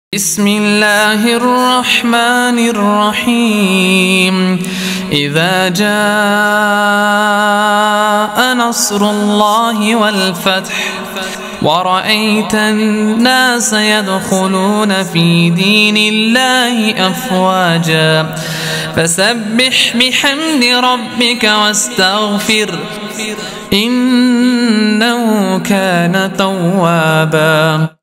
بسم الله الرحمن الرحيم. إذا جاء نصر الله والفتح ورأيت الناس يدخلون في دين الله أفواجا فسبح بحمد ربك واستغفر إنه كان توابا.